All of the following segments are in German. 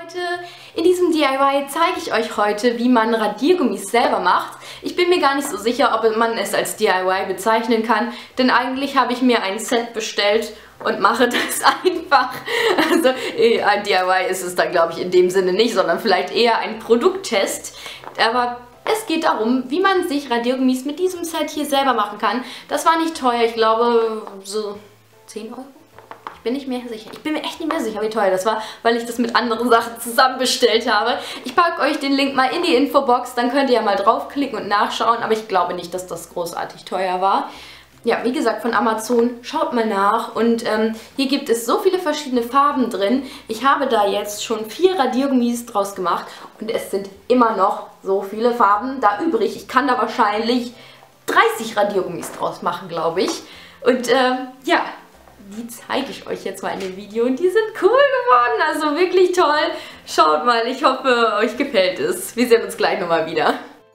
Leute! In diesem DIY zeige ich euch heute, wie man Radiergummis selber macht. Ich bin mir gar nicht so sicher, ob man es als DIY bezeichnen kann, denn eigentlich habe ich mir ein Set bestellt und mache das einfach. Also ein DIY ist es dann, glaube ich, in dem Sinne nicht, sondern vielleicht eher ein Produkttest. Aber es geht darum, wie man sich Radiergummis mit diesem Set hier selber machen kann. Das war nicht teuer, ich glaube so 10 Euro. Ich bin nicht mehr sicher. Ich bin mir echt nicht mehr sicher, wie teuer das war, weil ich das mit anderen Sachen zusammen bestellt habe. Ich packe euch den Link mal in die Infobox, dann könnt ihr ja mal draufklicken und nachschauen, aber ich glaube nicht, dass das großartig teuer war. Ja, wie gesagt, von Amazon, schaut mal nach und hier gibt es so viele verschiedene Farben drin. Ich habe da jetzt schon 4 Radiergummis draus gemacht und es sind immer noch so viele Farben da übrig. Ich kann da wahrscheinlich 30 Radiergummis draus machen, glaube ich. Und ja, die zeige ich euch jetzt mal in dem Video und die sind cool geworden, also wirklich toll. Schaut mal, ich hoffe, euch gefällt es. Wir sehen uns gleich nochmal wieder.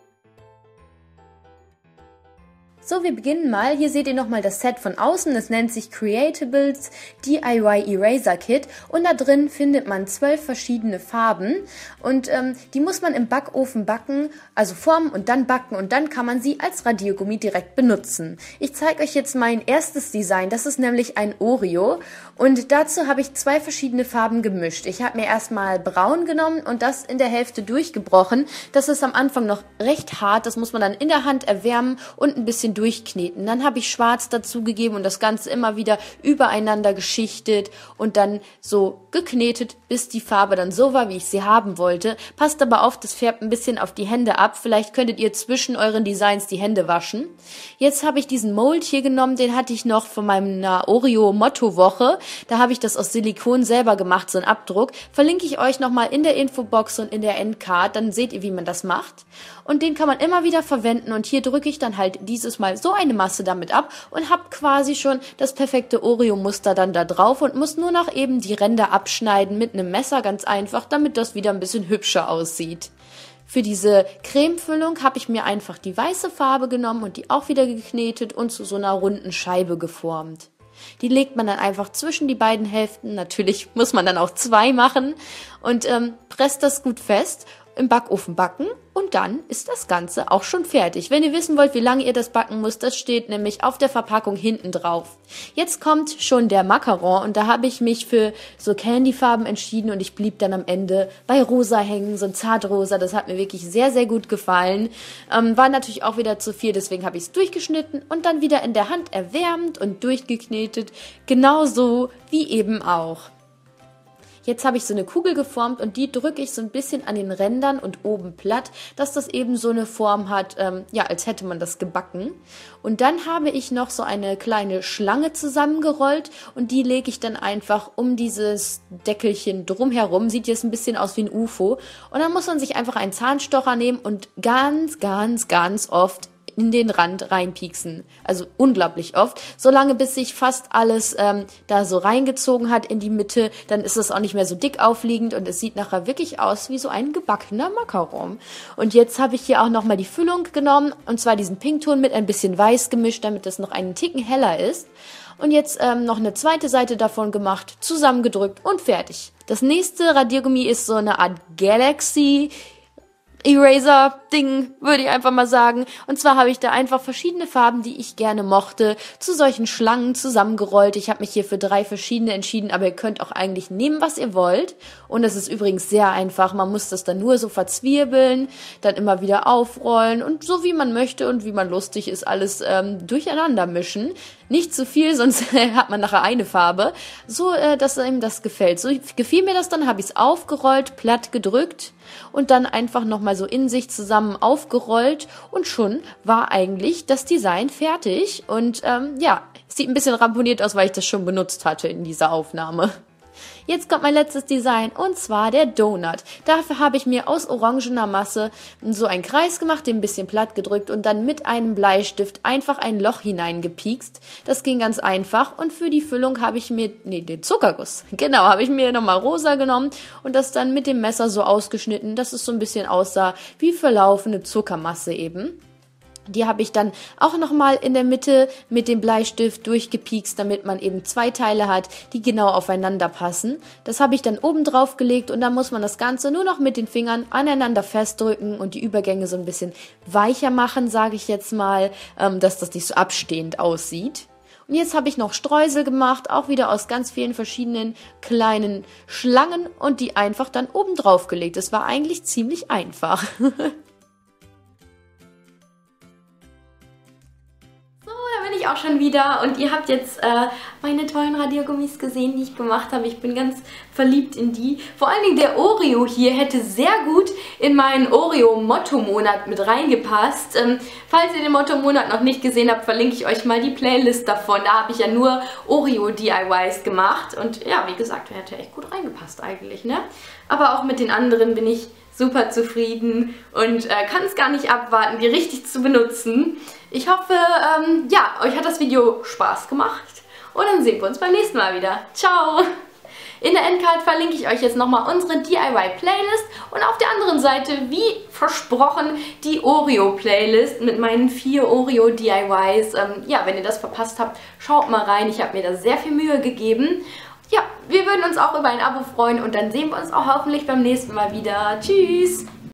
So, wir beginnen mal. Hier seht ihr nochmal das Set von außen. Es nennt sich Creatables DIY Eraser Kit und da drin findet man 12 verschiedene Farben und die muss man im Backofen backen, also formen und dann backen und dann kann man sie als Radiergummi direkt benutzen. Ich zeige euch jetzt mein erstes Design, das ist nämlich ein Oreo und dazu habe ich 2 verschiedene Farben gemischt. Ich habe mir erstmal braun genommen und das in der Hälfte durchgebrochen. Das ist am Anfang noch recht hart, das muss man dann in der Hand erwärmen und ein bisschen durchkneten. Dann habe ich schwarz dazugegeben und das Ganze immer wieder übereinander geschichtet und dann so geknetet, bis die Farbe dann so war, wie ich sie haben wollte. Passt aber auf, das färbt ein bisschen auf die Hände ab. Vielleicht könntet ihr zwischen euren Designs die Hände waschen. Jetzt habe ich diesen Mold hier genommen, den hatte ich noch von meiner Oreo-Motto-Woche. Da habe ich das aus Silikon selber gemacht, so ein Abdruck. Verlinke ich euch nochmal in der Infobox und in der Endcard, dann seht ihr, wie man das macht. Und den kann man immer wieder verwenden und hier drücke ich dann halt dieses Mal so eine Masse damit ab und habe quasi schon das perfekte Oreo-Muster dann da drauf und muss nur noch eben die Ränder abschneiden mit einem Messer, ganz einfach, damit das wieder ein bisschen hübscher aussieht. Für diese Cremefüllung habe ich mir einfach die weiße Farbe genommen und die auch wieder geknetet und zu so einer runden Scheibe geformt. Die legt man dann einfach zwischen die beiden Hälften, natürlich muss man dann auch 2 machen und presst das gut fest, im Backofen backen und dann ist das Ganze auch schon fertig. Wenn ihr wissen wollt, wie lange ihr das backen müsst, das steht nämlich auf der Verpackung hinten drauf. Jetzt kommt schon der Macaron und da habe ich mich für so Candyfarben entschieden und ich blieb dann am Ende bei rosa hängen, so ein Zartrosa, das hat mir wirklich sehr, sehr gut gefallen. War natürlich auch wieder zu viel, deswegen habe ich es durchgeschnitten und dann wieder in der Hand erwärmt und durchgeknetet, genauso wie eben auch. Jetzt habe ich so eine Kugel geformt und die drücke ich so ein bisschen an den Rändern und oben platt, dass das eben so eine Form hat, ja, als hätte man das gebacken. Und dann habe ich noch so eine kleine Schlange zusammengerollt und die lege ich dann einfach um dieses Deckelchen drumherum. Sieht jetzt ein bisschen aus wie ein UFO. Und dann muss man sich einfach einen Zahnstocher nehmen und ganz, ganz, ganz oft in den Rand reinpieksen. Also unglaublich oft. Solange bis sich fast alles da so reingezogen hat in die Mitte, dann ist es auch nicht mehr so dick aufliegend und es sieht nachher wirklich aus wie so ein gebackener Macaron. Und jetzt habe ich hier auch nochmal die Füllung genommen und zwar diesen Pinkton mit ein bisschen Weiß gemischt, damit es noch einen Ticken heller ist. Und jetzt noch eine zweite Seite davon gemacht, zusammengedrückt und fertig. Das nächste Radiergummi ist so eine Art Galaxy Eraser-Ding, würde ich einfach mal sagen. Und zwar habe ich da einfach verschiedene Farben, die ich gerne mochte, zu solchen Schlangen zusammengerollt. Ich habe mich hier für 3 verschiedene entschieden, aber ihr könnt auch eigentlich nehmen, was ihr wollt. Und es ist übrigens sehr einfach. Man muss das dann nur so verzwirbeln, dann immer wieder aufrollen und so wie man möchte und wie man lustig ist, alles durcheinander mischen. Nicht zu viel, sonst hat man nachher eine Farbe. So, dass einem das gefällt. So gefiel mir das dann, habe ich es aufgerollt, platt gedrückt und dann einfach nochmal so in sich zusammen aufgerollt und schon war eigentlich das Design fertig. Und ja, sieht ein bisschen ramponiert aus, weil ich das schon benutzt hatte in dieser Aufnahme. Jetzt kommt mein letztes Design und zwar der Donut. Dafür habe ich mir aus orangener Masse so einen Kreis gemacht, den ein bisschen platt gedrückt und dann mit einem Bleistift einfach ein Loch hineingepiekst. Das ging ganz einfach und für die Füllung habe ich mir, den Zuckerguss, genau, habe ich mir nochmal rosa genommen und das dann mit dem Messer so ausgeschnitten, dass es so ein bisschen aussah wie verlaufene Zuckermasse eben. Die habe ich dann auch nochmal in der Mitte mit dem Bleistift durchgepiekst, damit man eben 2 Teile hat, die genau aufeinander passen. Das habe ich dann oben drauf gelegt und dann muss man das Ganze nur noch mit den Fingern aneinander festdrücken und die Übergänge so ein bisschen weicher machen, sage ich jetzt mal, dass das nicht so abstehend aussieht. Und jetzt habe ich noch Streusel gemacht, auch wieder aus ganz vielen verschiedenen kleinen Schlangen und die einfach dann oben drauf gelegt. Das war eigentlich ziemlich einfach. Auch schon wieder und ihr habt jetzt meine tollen Radiergummis gesehen, die ich gemacht habe. Ich bin ganz verliebt in die. Vor allen Dingen der Oreo hier hätte sehr gut in meinen Oreo-Motto-Monat mit reingepasst. Falls ihr den Motto-Monat noch nicht gesehen habt, verlinke ich euch mal die Playlist davon. Da habe ich ja nur Oreo-DIYs gemacht und ja, wie gesagt, der hätte echt gut reingepasst eigentlich, ne? Aber auch mit den anderen bin ich super zufrieden und kann es gar nicht abwarten, die richtig zu benutzen. Ich hoffe, ja, euch hat das Video Spaß gemacht und dann sehen wir uns beim nächsten Mal wieder. Ciao! In der Endcard verlinke ich euch jetzt nochmal unsere DIY-Playlist und auf der anderen Seite, wie versprochen, die Oreo-Playlist mit meinen 4 Oreo-DIYs. Ja, wenn ihr das verpasst habt, schaut mal rein. Ich habe mir da sehr viel Mühe gegeben. Ja, wir würden uns auch über ein Abo freuen und dann sehen wir uns auch hoffentlich beim nächsten Mal wieder. Tschüss!